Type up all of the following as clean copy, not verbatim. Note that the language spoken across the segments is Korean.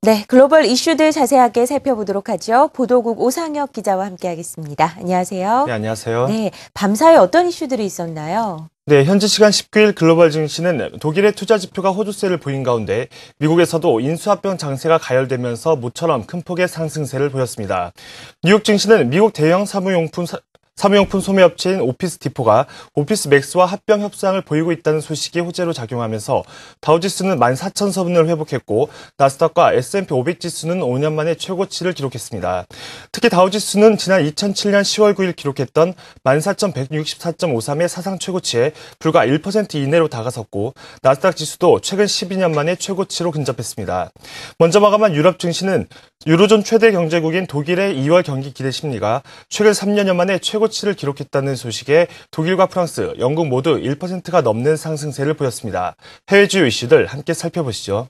네, 글로벌 이슈들 자세하게 살펴보도록 하죠. 보도국 오상혁 기자와 함께하겠습니다. 안녕하세요. 네, 안녕하세요. 네, 밤사이 어떤 이슈들이 있었나요? 네, 현지 시간 19일 글로벌 증시는 독일의 투자 지표가 호조세를 보인 가운데 미국에서도 인수합병 장세가 가열되면서 모처럼 큰 폭의 상승세를 보였습니다. 뉴욕 증시는 미국 대형 사무용품 소매업체인 오피스 디포가 오피스 맥스와 합병 협상을 보이고 있다는 소식이 호재로 작용하면서 다우지수는 14,000선을 회복했고 나스닥과 S&P 500 지수는 5년 만에 최고치를 기록했습니다. 특히 다우지수는 지난 2007년 10월 9일 기록했던 14,164.53의 사상 최고치에 불과 1% 이내로 다가섰고 나스닥 지수도 최근 12년 만에 최고치로 근접했습니다. 먼저 마감한 유럽 증시는 유로존 최대 경제국인 독일의 2월 경기 기대 심리가 최근 3년여 만에 최고치를 기록했다는 소식에 독일과 프랑스, 영국 모두 1%가 넘는 상승세를 보였습니다. 해외 주요 이슈들 함께 살펴보시죠.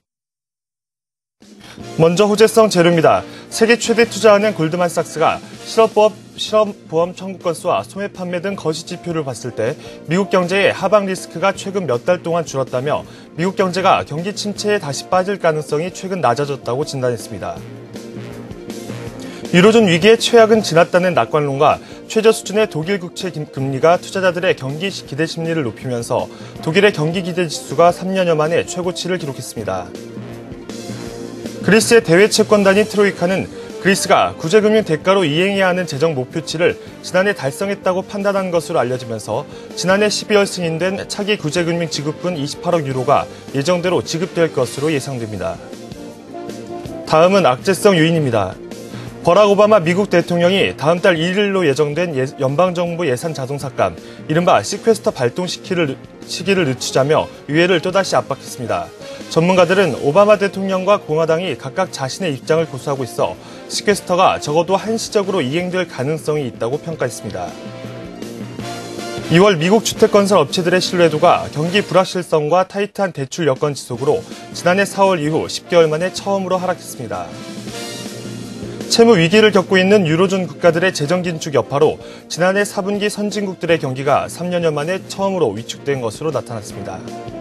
먼저 호재성 재료입니다. 세계 최대 투자은행 골드만삭스가 실업보험 청구 건수와 소매 판매 등 거시 지표를 봤을 때 미국 경제의 하방 리스크가 최근 몇 달 동안 줄었다며 미국 경제가 경기 침체에 다시 빠질 가능성이 최근 낮아졌다고 진단했습니다. 유로존 위기의 최악은 지났다는 낙관론과 최저 수준의 독일 국채 금리가 투자자들의 경기 기대 심리를 높이면서 독일의 경기 기대 지수가 3년여 만에 최고치를 기록했습니다. 그리스의 대외 채권단인 트로이카는 그리스가 구제금융 대가로 이행해야 하는 재정 목표치를 지난해 달성했다고 판단한 것으로 알려지면서 지난해 12월 승인된 차기 구제금융 지급분 28억 유로가 예정대로 지급될 것으로 예상됩니다. 다음은 악재성 요인입니다. 버락 오바마 미국 대통령이 다음 달 1일로 예정된 연방정부 예산 자동 삭감, 이른바 시퀘스터 발동 시기를 늦추자며 의회를 또다시 압박했습니다. 전문가들은 오바마 대통령과 공화당이 각각 자신의 입장을 고수하고 있어 시퀘스터가 적어도 한시적으로 이행될 가능성이 있다고 평가했습니다. 2월 미국 주택건설 업체들의 신뢰도가 경기 불확실성과 타이트한 대출 여건 지속으로 지난해 4월 이후 10개월 만에 처음으로 하락했습니다. 채무 위기를 겪고 있는 유로존 국가들의 재정 긴축 여파로 지난해 4분기 선진국들의 경기가 3년여 만에 처음으로 위축된 것으로 나타났습니다.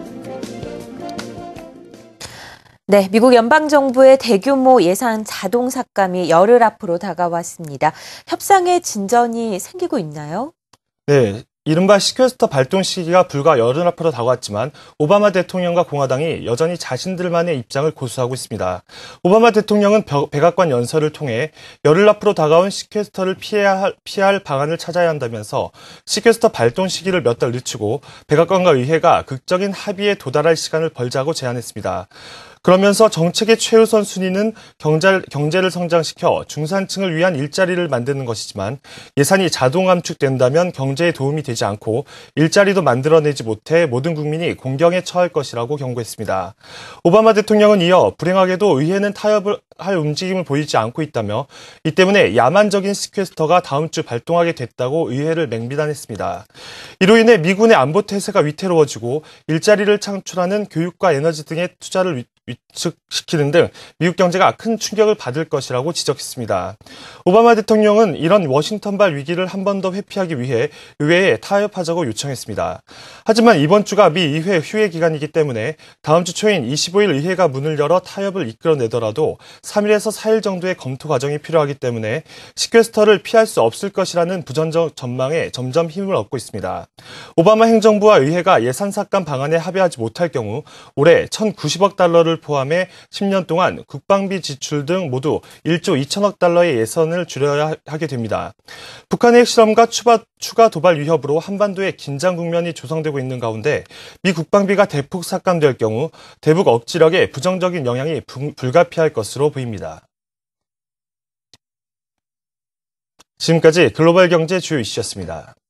네, 미국 연방정부의 대규모 예산 자동 삭감이 열흘 앞으로 다가왔습니다. 협상의 진전이 생기고 있나요? 네. 이른바 시퀘스터 발동 시기가 불과 열흘 앞으로 다가왔지만 오바마 대통령과 공화당이 여전히 자신들만의 입장을 고수하고 있습니다. 오바마 대통령은 백악관 연설을 통해 열흘 앞으로 다가온 시퀘스터를 피해야 할 방안을 찾아야 한다면서 시퀘스터 발동 시기를 몇 달 늦추고 백악관과 의회가 극적인 합의에 도달할 시간을 벌자고 제안했습니다. 그러면서 정책의 최우선 순위는 경제를 성장시켜 중산층을 위한 일자리를 만드는 것이지만 예산이 자동 감축된다면 경제에 도움이 되지 않고 일자리도 만들어내지 못해 모든 국민이 공경에 처할 것이라고 경고했습니다. 오바마 대통령은 이어 불행하게도 의회는 타협을 할 움직임을 보이지 않고 있다며 이 때문에 야만적인 시퀘스터가 다음 주 발동하게 됐다고 의회를 맹비난했습니다. 이로 인해 미군의 안보 태세가 위태로워지고 일자리를 창출하는 교육과 에너지 등의 투자를 위축시키는 등 미국 경제가 큰 충격을 받을 것이라고 지적했습니다. 오바마 대통령은 이런 워싱턴발 위기를 한 번 더 회피하기 위해 의회에 타협하자고 요청했습니다. 하지만 이번 주가 미 의회 휴회 기간이기 때문에 다음 주 초인 25일 의회가 문을 열어 타협을 이끌어내더라도 3일에서 4일 정도의 검토 과정이 필요하기 때문에 시퀘스터를 피할 수 없을 것이라는 부정적 전망에 점점 힘을 얻고 있습니다. 오바마 행정부와 의회가 예산 삭감 방안에 합의하지 못할 경우 올해 1,090억 달러를 포함해 10년 동안 국방비 지출 등 모두 1조 2천억 달러의 예산을 줄여야 하게 됩니다. 북한의 핵실험과 추가 도발 위협으로 한반도에 긴장 국면이 조성되고 있는 가운데 미 국방비가 대폭 삭감될 경우 대북 억지력에 부정적인 영향이 불가피할 것으로 보입니다. 지금까지 글로벌 경제 주요 이슈였습니다.